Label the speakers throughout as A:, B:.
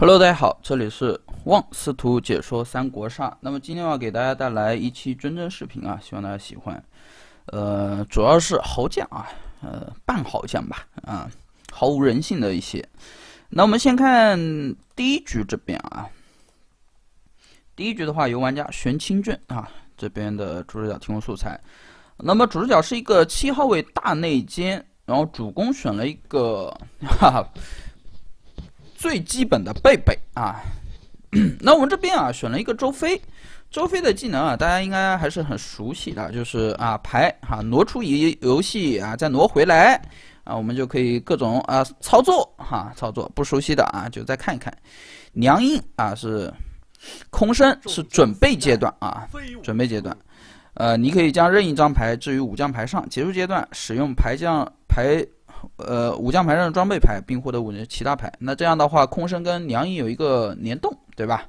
A: Hello， 大家好，这里是旺司徒解说三国杀。那么今天要给大家带来一期真真视频啊，希望大家喜欢。主要是豪将啊，半豪将吧，啊，毫无人性的一些。那我们先看第一局这边啊，第一局的话由玩家玄清卷啊这边的主视角提供素材。那么主视角是一个7号位大内奸，然后主攻选了一个最基本的贝贝啊。那我们这边啊选了一个周飞，周飞的技能啊大家应该还是很熟悉的，就是啊牌啊挪出游戏啊再挪回来啊，我们就可以各种啊操作操作。不熟悉的啊就再看一看。娘印啊是空身，是准备阶段啊，准备阶段。你可以将任意一张牌置于武将牌上，结束阶段使用武将牌上的装备牌，并获得5人其他牌。那这样的话，空身跟娘印有一个联动，对吧？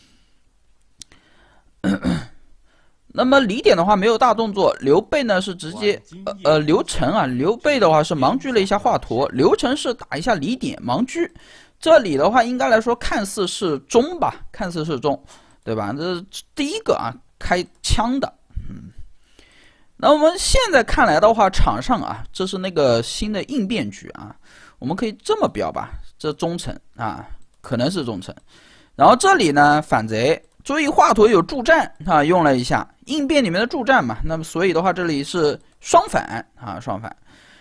A: 那么李典的话没有大动作，刘备呢是直接刘成啊，刘备的话是盲狙了一下华佗，刘成是打一下李典盲狙。这里的话应该来说看似是中吧，看似是中，对吧？这是第一个啊开枪的。那我们现在看来的话，场上啊，这是那个新的应变局啊，我们可以这么标吧，这忠诚啊，可能是忠诚。然后这里呢，反贼，注意华佗有助战啊，用了一下应变里面的助战嘛，那么所以的话，这里是双反啊，双反。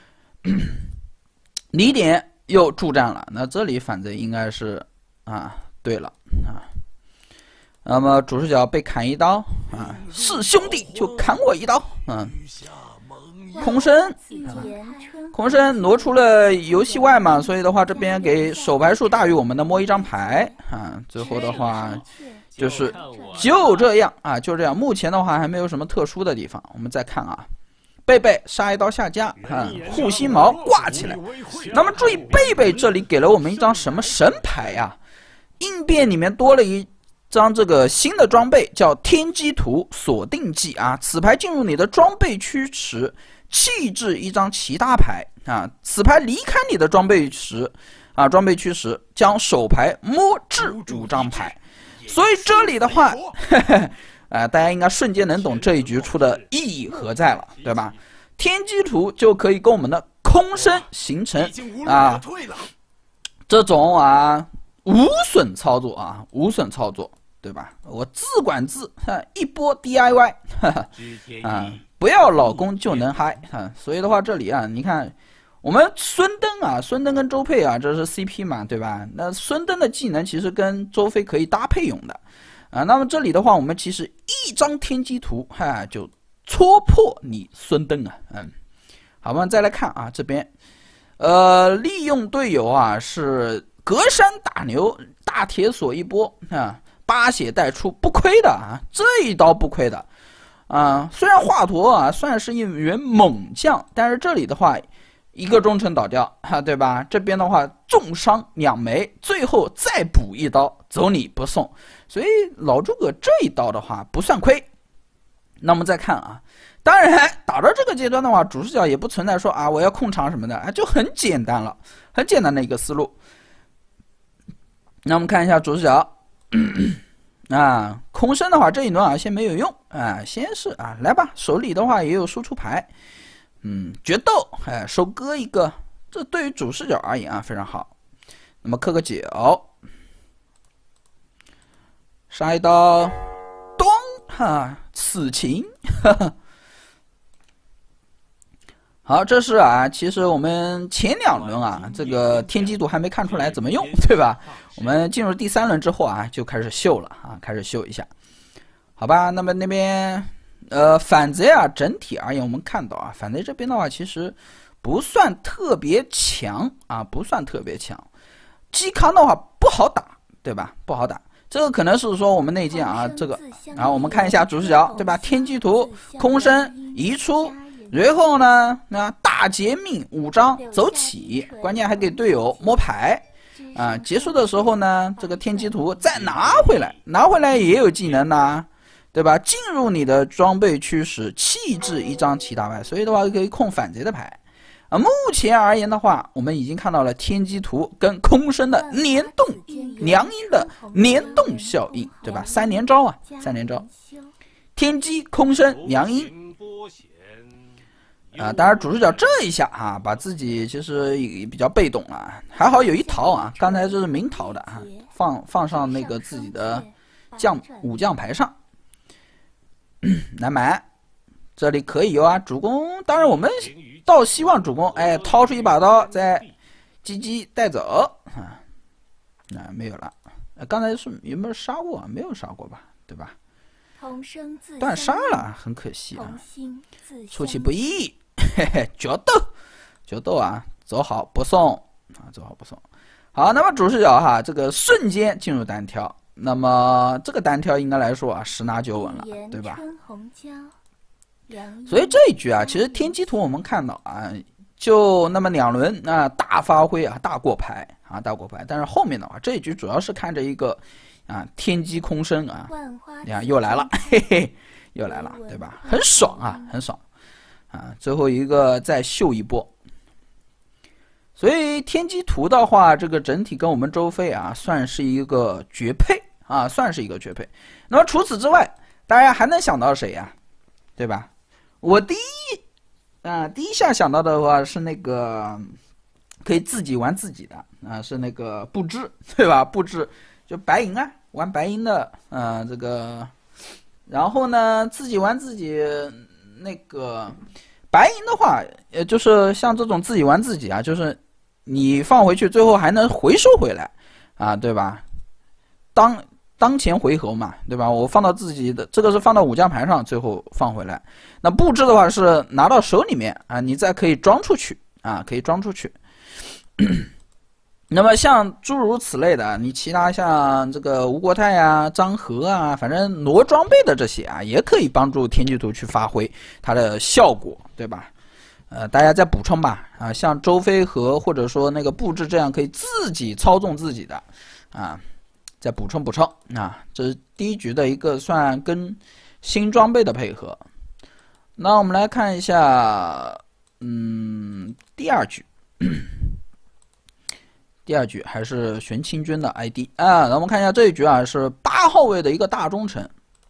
A: 李典又助战了，那这里反贼应该是啊，对了啊。那么主视角被砍一刀啊，是兄弟就砍我一刀，空身，空身挪出了游戏外嘛，所以的话这边给手牌数大于我们的摸一张牌啊，最后的话就是就这样啊，就这样。目前的话还没有什么特殊的地方，我们再看啊，贝贝杀一刀下家啊，护心矛挂起来。那么注意贝贝这里给了我们一张什么神牌呀？应变里面多了一张这个新的装备叫天机图锁定技啊，此牌进入你的装备区时弃置一张其他牌啊，此牌离开你的装备时啊，装备区时将手牌摸至5张牌。所以这里的话大家应该瞬间能懂这一局出的意义何在了，对吧？天机图就可以跟我们的空身形成啊这种啊无损操作啊，无损操作，对吧？我自管自一波 DIY 啊，不要老公就能嗨啊！所以的话，这里啊，你看我们孙登啊，孙登跟周佩啊，这是 CP 嘛，对吧？那孙登的技能其实跟周飞可以搭配用的啊。那么这里的话，我们其实一张天机图就戳破你孙登啊，好，我们再来看啊，这边利用队友啊是隔山打牛，大铁锁一波啊。8血带出不亏的啊，这一刀不亏的啊。虽然华佗啊算是一员猛将，但是这里的话一个忠诚倒掉对吧？这边的话重伤2枚，最后再补一刀，走你不送。所以老诸葛这一刀的话不算亏。那我们再看啊，当然打到这个阶段的话，主视角也不存在说啊我要控场什么的啊，就很简单了，很简单的一个思路。那我们看一下主视角。空身的话这一轮啊先没有用啊，先是啊来吧，手里的话也有输出牌，决斗收割一个，这对于主视角而言啊非常好。那么刻个9，杀一刀，咚此情好，这是啊，其实我们前2轮啊，这个天机图还没看出来怎么用，对吧？我们进入第3轮之后啊，就开始秀了啊，开始秀一下，好吧？那么那边反贼啊，整体而言我们看到啊，反贼这边的话其实不算特别强啊，不算特别强。嵇康的话不好打，对吧？不好打，这个可能是说我们内奸啊，这个，然后我们看一下主视角，对吧？天机图空身移出。随后呢，大劫命5张走起，关键还给队友摸牌啊。结束的时候呢，这个天机图再拿回来，拿回来也有技能呐，对吧？进入你的装备区时弃置一张其他牌，所以的话可以控反贼的牌目前而言的话，我们已经看到了天机图跟空生的联动良阴的联动效应，对吧？3连招啊，3连招，天机、空生、良阴。当然主视角这一下啊，把自己其实也比较被动啊，还好有一逃啊，刚才这是明逃的啊，放上那个自己的武将牌上，南蛮这里可以有啊，主公，当然我们倒希望主公掏出一把刀再鸡带走啊，没有了，刚才是有没有杀过啊？没有杀过吧，对吧？断杀了，很可惜啊，出其不意。嘿嘿，决斗啊，走好不送啊，走好不送。好，那么主视角哈，这个瞬间进入单挑，那么这个单挑应该来说啊，10拿9稳了，对吧？所以这一局啊，其实天机图我们看到啊，就那么2轮啊，大发挥啊，大过牌啊，大过牌。但是后面的话，这一局主要是看着一个啊，天机空生啊，你看又来了，嘿嘿，又来了，对吧？很爽啊，很爽。啊，最后一个再秀一波，所以天机图的话，这个整体跟我们周飞啊，算是一个绝配啊，算是一个绝配。那么除此之外，大家还能想到谁呀？对吧？我第一下想到的话是那个可以自己玩自己的啊，是那个布置，对吧？布置就白银啊，玩白银的这个，然后呢自己玩自己。那个白银的话，就是像这种自己玩自己啊，就是你放回去，最后还能回收回来啊，对吧？当前回合嘛，对吧？我放到自己的这个是放到武将牌上，最后放回来。那布置的话是拿到手里面啊，你再可以装出去啊，可以装出去。那么像诸如此类的，你其他像这个吴国泰啊、张合啊，反正挪装备的这些啊，也可以帮助天机图去发挥它的效果，对吧？大家再补充吧啊，像周飞和或者说那个布置这样可以自己操纵自己的啊，再补充啊，这是第一局的一个算跟新装备的配合。那我们来看一下，第二局。第二局还是玄清军的 ID 啊，那我们看一下这一局啊，是8号位的一个大忠臣，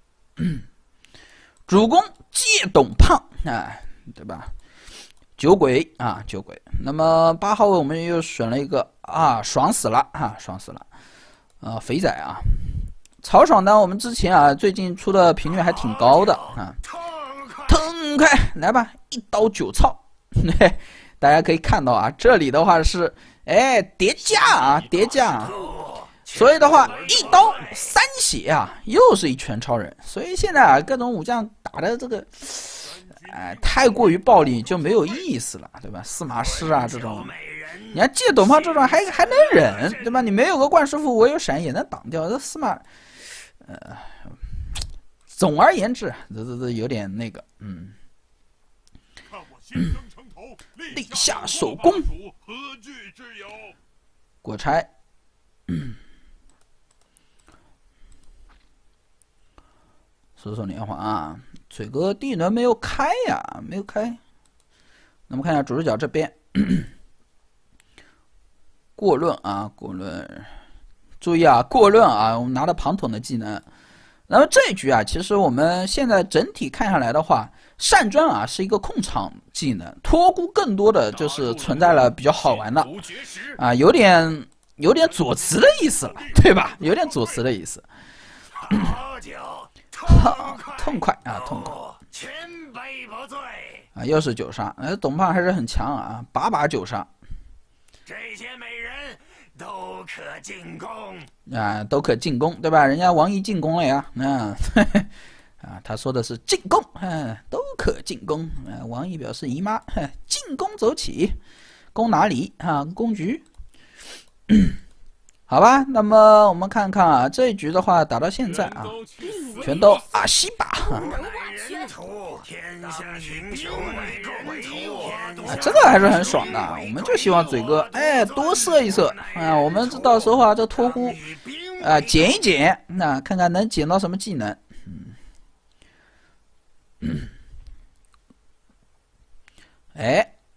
A: 主公借董胖对吧？酒鬼啊，酒鬼。那么8号位我们又选了一个啊，爽死了啊，爽死了，肥仔啊，曹爽呢，我们之前啊最近出的频率还挺高的啊，腾开来吧，一刀9操，大家可以看到啊，这里的话是。叠加啊，叠加，所以的话一刀3血啊，又是一拳超人。所以现在啊，各种武将打的这个，太过于暴力就没有意思了，对吧？司马师啊这种，你看借董胖这种还能忍，对吧？你没有个冠师傅，我有闪也能挡掉。这司马，总而言之，这有点那个，立下首功，果差，射手连环啊！嘴哥第一轮没有开呀，没有开。那么看一下主视角这边，过论啊，过论，注意啊，过论啊，我们拿了庞统的技能。那么这一局啊，其实我们现在整体看下来的话，善专啊是一个控场技能，托孤更多的就是存在了比较好玩的啊，有点左慈的意思了，对吧？有点左慈的意思。痛快啊，痛快！啊，又是9杀，董胖还是很强啊，8把9杀。
B: 这些美人都可进攻
A: 啊，都可进攻，对吧？人家王毅进攻了呀，他说的是进攻，都可进攻。王毅表示姨妈，进攻走起，攻哪里啊？攻局。好吧，那么我们看看啊，这一局的话打到现在啊，全都阿西吧。这个还是很爽的，我们就希望嘴哥多射一射啊，我们到时候啊这托孤捡一捡，那看看能捡到什么技能。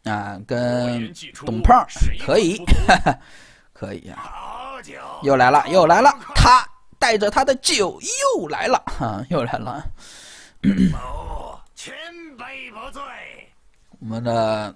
A: 啊，跟董胖可以，可以啊，又来了，又来了，他带着他的酒又来了，又来了。
B: 千杯不醉。
A: 我们的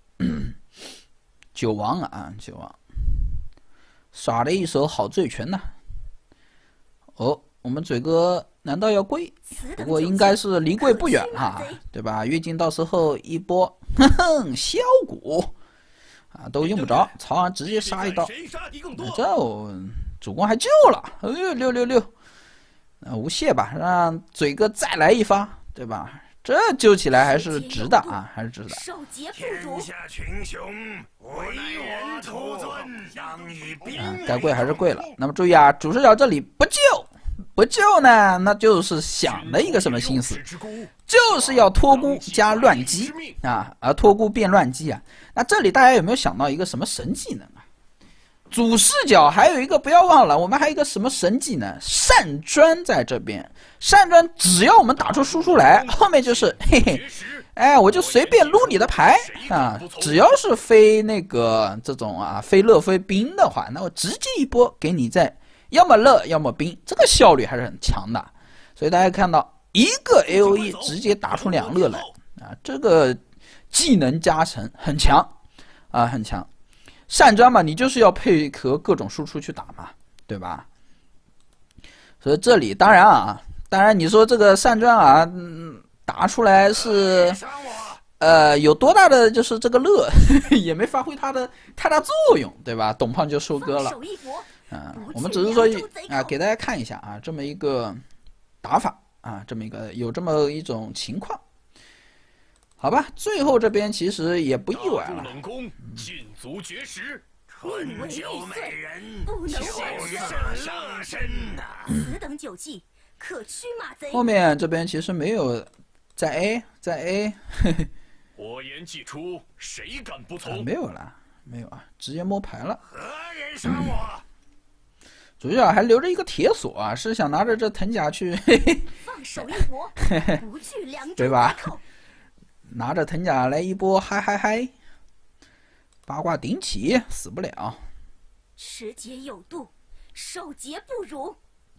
A: 酒王啊，酒王耍了一手好醉拳呐。哦，我们嘴哥难道要跪？不过应该是离跪不远哈，对吧？月经到时候一波，哼哼，削骨啊，都用不着，曹昂直接杀一刀，这主公还救了，哎呦666，无懈吧，让嘴哥再来一发，对吧？这救起来还是值的啊，还是值的。
B: 天下群雄，唯我徒尊，当以兵。
A: 该跪还是跪了。那么注意啊，主视角这里不救。不救呢，那就是想了一个什么心思，就是要托孤加乱击啊，而托孤变乱击啊。那这里大家有没有想到一个什么神技能啊？主视角还有一个不要忘了，我们还有一个什么神技能？善专在这边，善专只要我们打出输出来，后面就是嘿嘿，哎，我就随便撸你的牌啊，只要是非那个这种啊，非乐非兵的话，那我直接一波给你在。要么乐，要么兵，这个效率还是很强的，所以大家看到一个 AOE 直接打出2乐来啊，这个技能加成很强啊，很强。善专嘛，你就是要配合各种输出去打嘛，对吧？所以这里当然你说这个善专啊，打出来是有多大的就是这个乐也没发挥它的太大作用，对吧？董胖就收割了。我们只是说啊，给大家看一下啊，这么一个打法啊，有这么一种情况，好吧？最后这边其实也不意外了。
B: 禁足绝食，春酒美人，不能上身呐！
C: 此等酒技，可驱马贼。
A: 后面这边其实没有在 A，
B: 火焰既出，谁敢不从？
A: 没有了，没有啊，直接摸牌了。
B: 何人杀我？
A: 主角还留着一个铁锁啊，是想拿着这藤甲去
C: 放手一搏，不惧两种
A: 对吧？拿着藤甲来一波嗨嗨嗨，八卦顶起死不了。
C: 持节有度，守节不辱。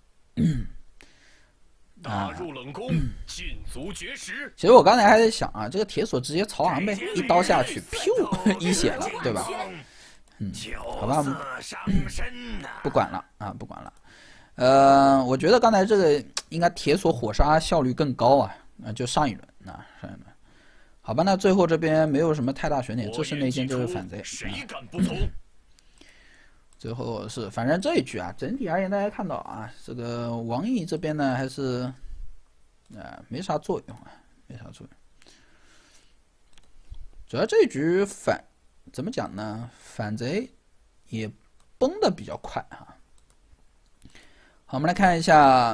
B: 打入冷宫，禁足绝食。
A: 其实我刚才还在想啊，这个铁锁直接曹昂呗，一刀下去，噗，一血了，对吧？好吧，不管了啊，不管了。我觉得刚才这个应该铁锁火杀效率更高啊，就上一轮啊，上一轮。好吧，那最后这边没有什么太大悬念，这是内奸，这是反贼。
B: 谁敢不从？
A: 最后是，反正这一局啊，整体而言，大家看到啊，这个王毅这边呢，还是没啥作用啊，没啥作用。主要这一局怎么讲呢？反贼也崩的比较快啊。好，我们来看一下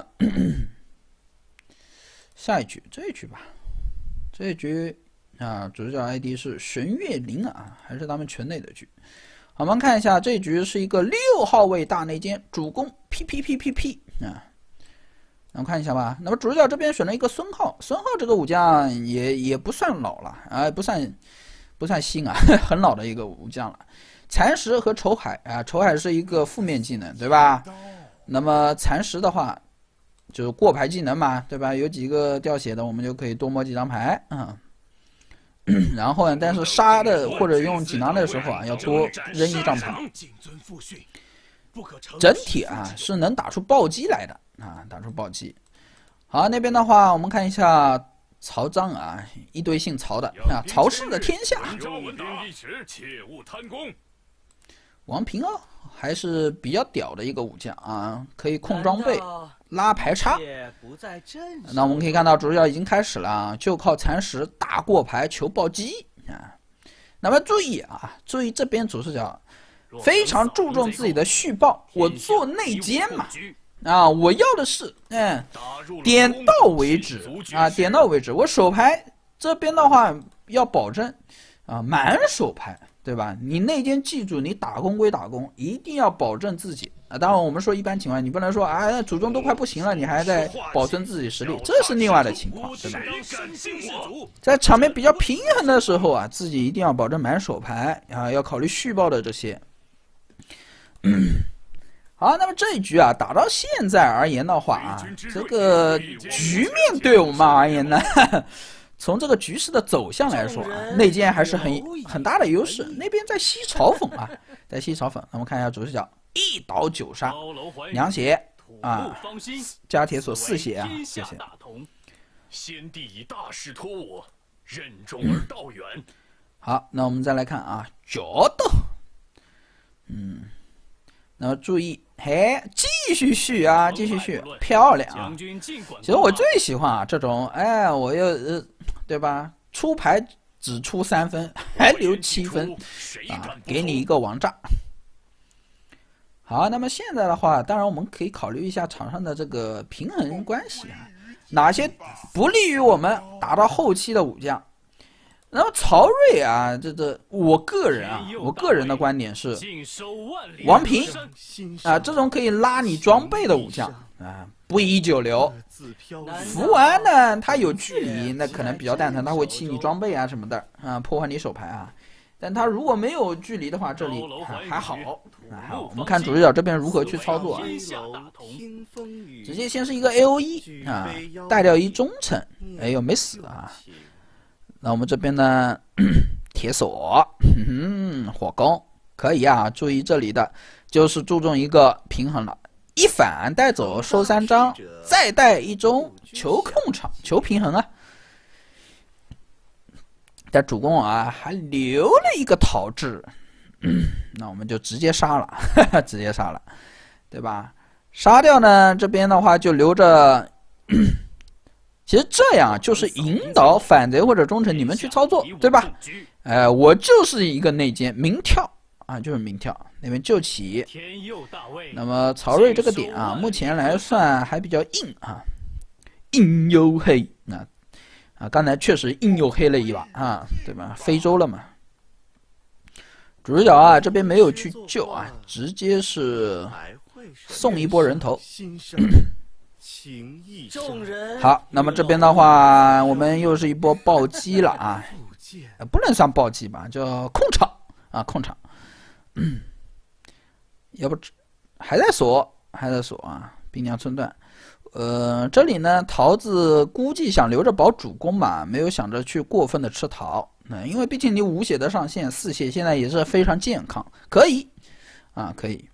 A: 下一局，这一局吧。这一局啊，主角 ID 是神月灵啊，还是他们圈内的局。好，我们看一下这一局是一个6号位大内奸，主攻 P 啊。我们看一下吧。那么主角这边选了一个孙浩，孙浩这个武将也不算老了啊，不算新啊，很老的一个武将了。蚕食和仇海啊，仇海是一个负面技能，对吧？那么蚕食的话，就是过牌技能嘛，对吧？有几个掉血的，我们就可以多摸几张牌啊。然后呢，但是杀的或者用锦囊的时候啊，要多扔一张牌。整体啊是能打出暴击来的啊，打出暴击。好，那边的话，我们看一下曹彰啊，一堆姓曹的啊，曹氏的天下。王平哦，还是比较屌的一个武将啊，可以控装备、拉排插。那我们可以看到主角已经开始了啊，就靠蚕食打过牌求暴击啊。那么注意啊，注意这边主视角非常注重自己的续报，我做内奸嘛。啊，我要的是，点到为止啊，点到为止。我手牌这边的话要保证啊满手牌，对吧？你内奸记住，你打工归打工，一定要保证自己啊，当然我们说一般情况，你不能说啊，主公都快不行了，你还在保存自己实力，这是另外的情况，对吧？在场面比较平衡的时候啊，自己一定要保证满手牌啊，要考虑续报的这些。好，那么这一局啊，打到现在而言的话啊，这个局面对我们而言呢，从这个局势的走向来说啊，内奸还是很大的优势。那边在吸嘲讽啊，在吸嘲讽。我们看一下主视角，一刀9杀，2血啊，加铁索4血啊，谢谢。
B: 先帝以大事托我，任重而道远。
A: 好，那我们再来看啊，角斗，那么注意，嘿，继续续啊，继续续，漂亮啊！其实我最喜欢啊这种，哎，我又对吧？出牌只出3分，还留7分啊，给你一个王炸。好，那么现在的话，当然我们可以考虑一下场上的这个平衡关系啊，哪些不利于我们打到后期的武将。然后曹睿啊，我个人的观点是，王平啊，这种可以拉你装备的武将啊，不宜久留。福安呢，他有距离，那可能比较蛋疼，他会弃你装备啊什么的啊，破坏你手牌啊。但他如果没有距离的话，这里还好，还好。我们看主视角这边如何去操作啊？直接先是一个 AOE 啊，带掉一忠臣，哎呦没死啊。那我们这边呢，铁索，火攻可以啊。注意这里的就是注重一个平衡了，一反带走收3张，再带一中求控场，求平衡啊。但主公啊还留了一个陶制，那我们就直接杀了，直接杀了，对吧？杀掉呢，这边的话就留着。其实这样就是引导反贼或者忠臣你们去操作，对吧？我就是一个内奸，明跳啊，就是明跳，那边救起。那么曹睿这个点啊，目前来算还比较硬啊，硬又黑啊，刚才确实硬又黑了一把啊，对吧？非洲了嘛。主视角啊，这边没有去救啊，直接是送一波人头。好，那么这边的话，我们又是一波暴击了啊，不能算暴击吧，叫控场啊，控场。要不还在锁啊，兵粮寸断。这里呢，桃子估计想留着保主攻嘛，没有想着去过分的吃桃。因为毕竟你5血的上限，4血现在也是非常健康，可以啊，可以。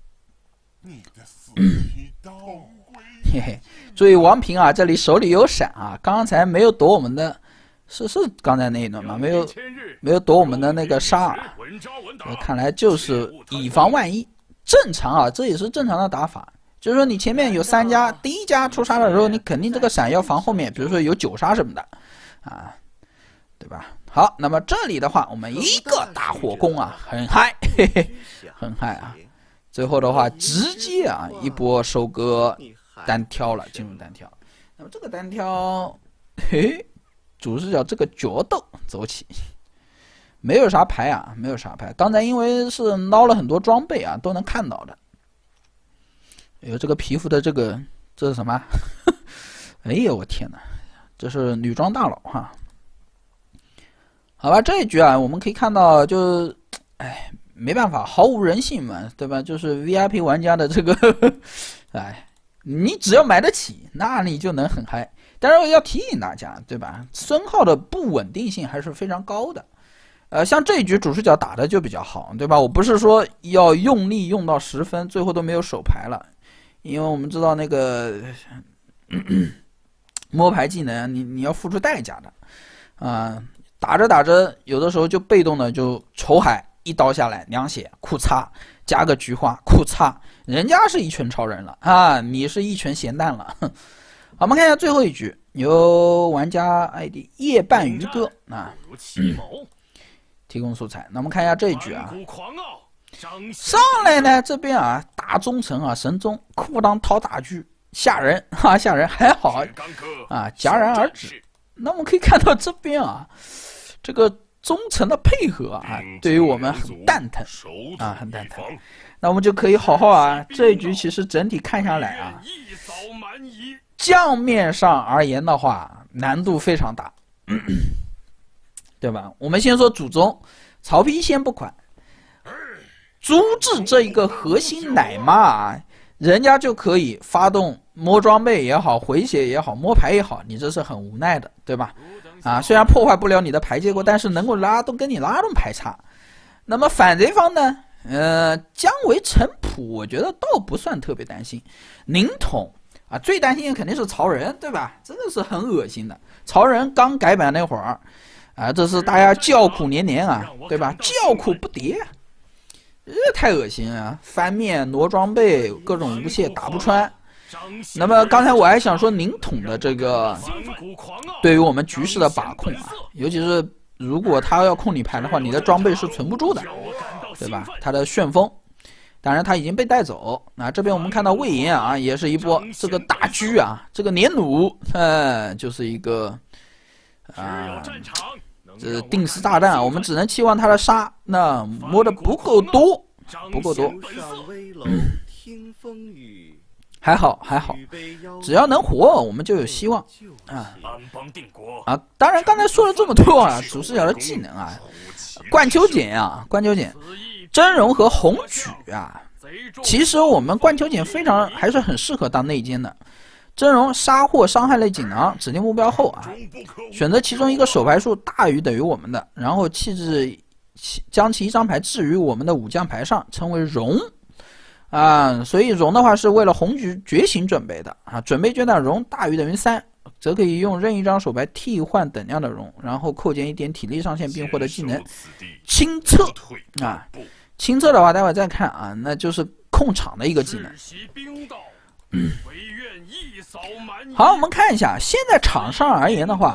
A: 嘿嘿，注意王平啊，这里手里有闪啊，刚才没有躲我们的，是刚才那一段吗？没有躲我们的那个杀啊，看来就是以防万一，正常啊，这也是正常的打法。就是说你前面有3家，第1家出杀的时候，你肯定这个闪要防后面，比如说有9杀什么的啊，对吧？好，那么这里的话，我们一个大火攻啊，很嗨，嘿嘿，很嗨啊。最后的话，直接啊一波收割。单挑了，进入单挑。那么这个单挑，嘿，主视角这个角斗走起，没有啥牌啊，没有啥牌。刚才因为是捞了很多装备啊，都能看到的。有这个皮肤的这是什么？哎呀，我天哪，这是女装大佬哈。好吧，这一局啊，我们可以看到就，哎，没办法，毫无人性嘛，对吧？就是 VIP 玩家的这个，哎。你只要买得起，那你就能很嗨。当然要提醒大家，对吧？孙浩的不稳定性还是非常高的。像这一局主视角打的就比较好，对吧？我不是说要用力用到10分，最后都没有手牌了，因为我们知道那个摸牌技能，你要付出代价的啊。打着打着，有的时候就被动的就仇海一刀下来2血，库嚓加个菊花，库嚓。人家是一拳超人了啊，你是一拳咸蛋了。好，我们看一下最后一局，由玩家 ID 夜半鱼哥啊提供素材。那我们看一下这一局啊，上来呢这边啊大忠臣啊神宗裤裆掏大锯，吓人哈，吓人，还好啊戛然而止。那我们可以看到这边啊，这个忠诚的配合啊，对于我们很蛋疼啊，很蛋疼。那我们就可以好好啊，这一局其实整体看下来啊，将面上而言的话，难度非常大，对吧？我们先说主宗，曹丕先不管，朱治这一个核心奶妈啊，人家就可以发动摸装备也好，回血也好，摸牌也好，你这是很无奈的，对吧？啊，虽然破坏不了你的牌结果，但是能够跟你拉动牌差。那么反贼方呢？姜维、陈普，我觉得倒不算特别担心。宁统啊，最担心的肯定是曹仁，对吧？真的是很恶心的。曹仁刚改版那会儿，啊，这是大家叫苦连连啊，对吧？叫苦不迭，这太恶心啊！翻面、挪装备、各种无懈打不穿。那么刚才我还想说宁统的这个对于我们局势的把控啊，尤其是如果他要控你牌的话，你的装备是存不住的，对吧？他的旋风，当然他已经被带走。那这边我们看到魏延啊，也是一波这个大狙啊，这个年弩，就是一个这定时炸弹啊，我们只能期望他的杀那摸的不够多，不够多。还好，只要能活，我们就有希望啊！当然，刚才说了这么多啊，主视角的技能啊，冠秋简啊，真容和红举啊，其实我们冠秋简还是很适合当内奸的。真容杀或伤害类锦囊，指定目标后啊，选择其中一个手牌数大于等于我们的，然后将其一张牌置于我们的武将牌上，称为容。所以容的话是为了红局觉醒准备的啊，准备阶段容大于等于3，则可以用任一张手牌替换等量的容，然后扣减1点体力上限并获得技能清测啊。清测的话，待会再看啊，那就是控场的一个技能。好，我们看一下现在场上而言的话，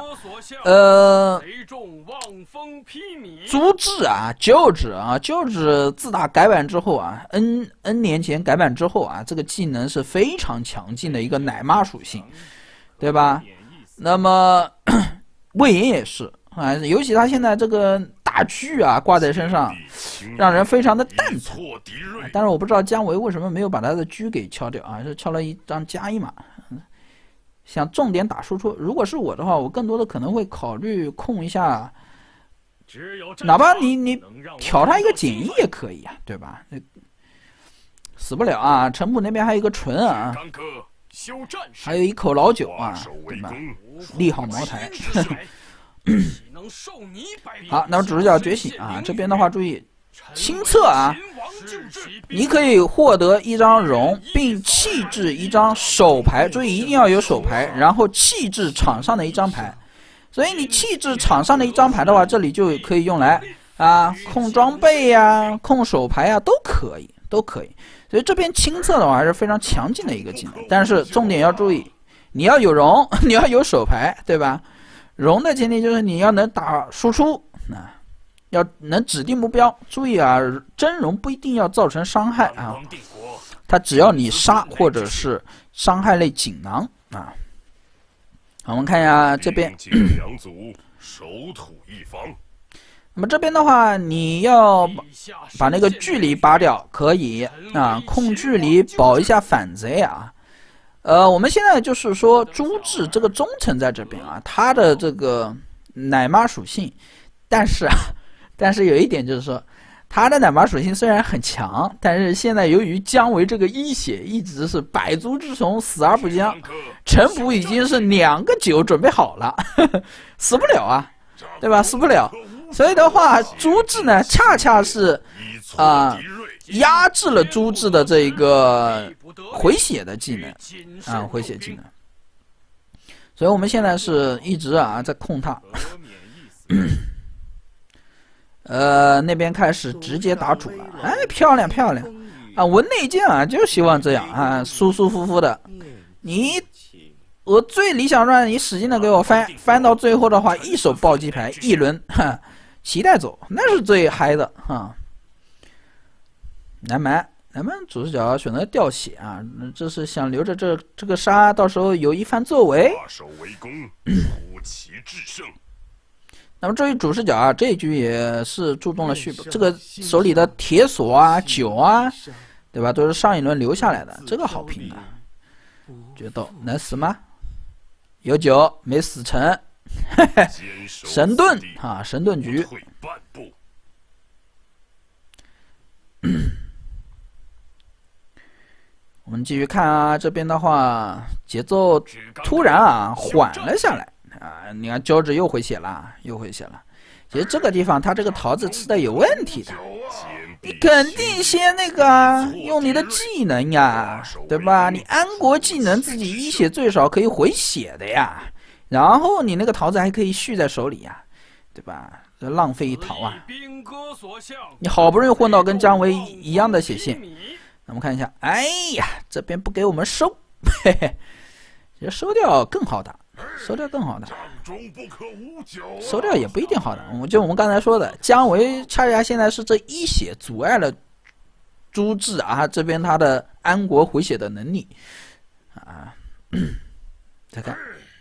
A: 朱治啊，旧治自打改版之后啊 ，N 年前改版之后啊，这个技能是非常强劲的一个奶妈属性，对吧？那么魏延也是啊，尤其他现在这个大狙啊挂在身上，让人非常的蛋疼。但是我不知道姜维为什么没有把他的狙给敲掉啊，是敲了一张+1码。想重点打输出，如果是我的话，我更多的可能会考虑控一下，哪怕你挑他一个减1也可以啊，对吧？死不了啊！陈普那边还有一个纯啊，还有一口老酒啊，对吧？利好茅台。好，那么主视角觉醒啊，这边的话注意清测啊，你可以获得一张容，并弃置一张手牌，注意一定要有手牌，然后弃置场上的一张牌。所以你弃置场上的一张牌的话，这里就可以用来控装备呀、控手牌呀，都可以。所以这边清测的话还是非常强劲的一个技能，但是重点要注意，你要有容，你要有手牌，对吧？容的前提就是你要能打输出要能指定目标。注意啊，真容不一定要造成伤害啊，它只要你杀或者是伤害类锦囊啊。好，我们看一下这边，那么这边的话，你要把那个距离拔掉，可以啊，控距离保一下反贼啊。我们现在就是说朱治这个忠诚在这边啊，他的这个奶妈属性，但是有一点就是说，他的奶妈属性虽然很强，但是现在由于姜维这个一血一直是百足之虫，死而不僵，陈普已经是2个9准备好了，死不了啊，对吧？死不了，所以的话，朱治呢恰恰是压制了朱治的这个回血的技能回血技能。所以我们现在是一直在控他。那边开始直接打主了，漂亮啊！文内剑啊，就希望这样啊，舒舒服服的。我最理想状态，你使劲的给我翻到最后的话，一手暴击牌，一轮骑带走，那是最嗨的啊！南蛮主视角选择掉血啊，这是想留着这个杀，到时候有一番作为。 那么至于主视角啊，这一局也是注重了续这个手里的铁锁啊、酒啊，对吧？都是上一轮留下来的，这个好拼的。决斗能死吗？有酒没死成，嘿嘿，神盾啊，神盾局。我们继续看啊，这边的话节奏突然啊缓了下来啊！你看胶质又回血了，又回血了。其实这个地方他这个桃子吃的有问题的，你肯定先那个啊，用你的技能呀，对吧？你安国技能自己一血最少可以回血的呀，然后你那个桃子还可以续在手里呀，对吧？这浪费一桃啊！你好不容易混到跟姜维一样的血线。那我们看一下，哎呀，这边不给我们收，嘿嘿，其实收掉更好打，收掉更好打，收掉也不一定好打。我们刚才说的，姜维恰恰现在是这一血阻碍了朱志啊这边他的安国回血的能力啊。再看，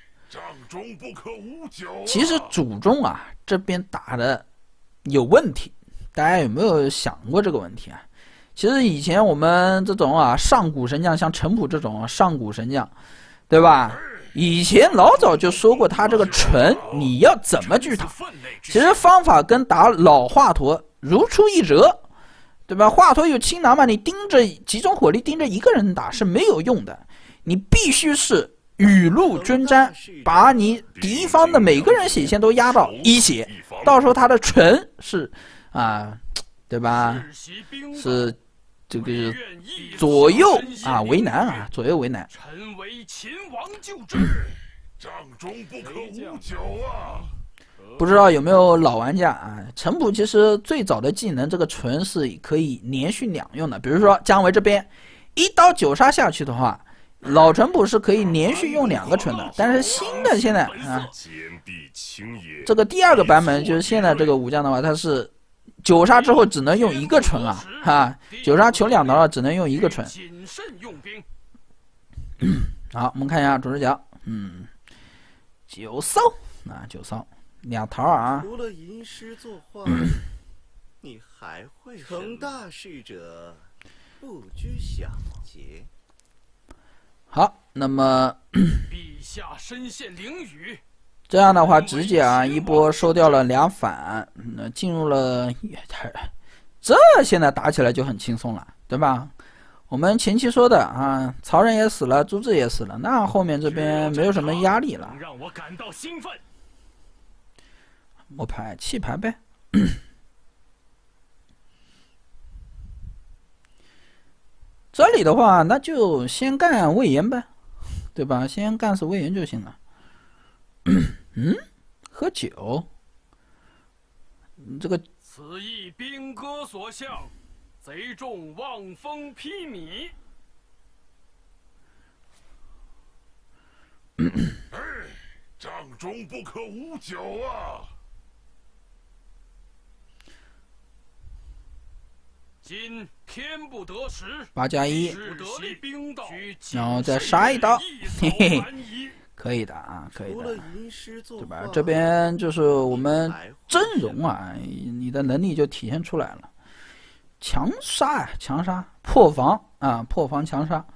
A: 其实主中啊这边打的有问题，大家有没有想过这个问题啊？其实以前我们这种啊上古神将，像陈普这种上古神将，对吧？以前老早就说过，他这个纯你要怎么去打？其实方法跟打老华佗如出一辙，对吧？华佗有青囊嘛，你盯着集中火力盯着一个人打是没有用的，你必须是雨露均沾，把你敌方的每个人血线都压到一血，到时候他的纯是啊，对吧？是。这个左右啊为难啊，左右为难。
B: 臣为秦王救之，帐中不可无酒啊！
A: 不知道有没有老玩家啊？陈普其实最早的技能这个纯是可以连续两用的，比如说姜维这边一刀9杀下去的话，老陈普是可以连续用2个纯的。但是新的现在啊，这个第2个版本就是现在这个武将的话，它是。9杀之后只能用1个纯啊，哈，9杀求2刀了，只能用1个纯。好，我们看一下主视角，9骚啊，9骚，2桃啊。除了吟诗作画，你还会成大事者，不拘小节。好，那么
B: 陛下身陷囹圄。
A: 这样的话，直接啊一波收掉了2反，进入了，这现在打起来就很轻松了，对吧？我们前期说的啊，曹仁也死了，朱志也死了，那后面这边没有什么压力了。
B: 让我感到兴奋。
A: 摸牌弃牌呗。这里的话，那就先干魏延呗，对吧？先干死魏延就行了。喝酒，这个
B: 此役兵戈所向，贼众望风披靡。帐中不可无酒啊！今天不得时
A: 8+1，然后再杀一刀，嘿嘿。可以的啊，可以的，对吧？这边就是我们阵容啊，你的能力就体现出来了。强杀啊，强杀，破防啊，破防强杀。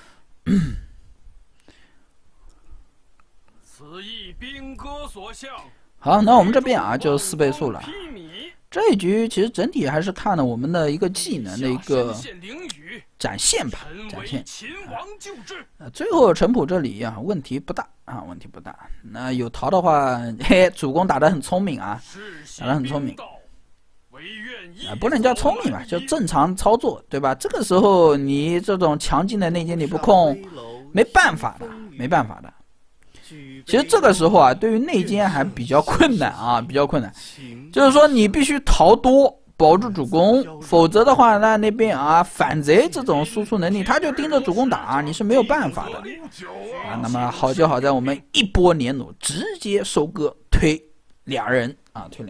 B: 此役兵戈所向。
A: 好，那我们这边啊就4倍速了。这一局其实整体还是看了我们的一个技能的一个展现吧，展现。最后陈普这里啊问题不大啊，问题不大。那有桃的话，嘿，主公打得很聪明啊，打得很聪明。不能叫聪明吧，就正常操作，对吧？这个时候你这种强劲的内奸你不控，没办法的，没办法的。其实这个时候啊，对于内奸还比较困难啊，比较困难。就是说你必须桃多，保住主公，否则的话，那边啊反贼这种输出能力，他就盯着主公打，你是没有办法的啊。那么好就好在我们一波连弩，直接收割，推2人啊，推2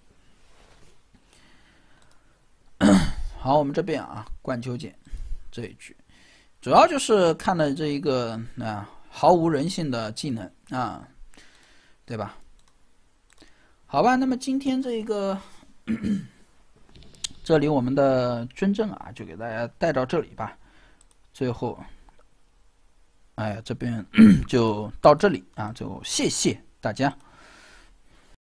A: 人。好，我们这边啊，冠秋剑这一局，主要就是看了这一个毫无人性的技能啊，对吧？ 好吧，那么今天这个这里我们的捐赠啊，就给大家带到这里吧。最后，哎，这边就到这里啊，就谢谢大家。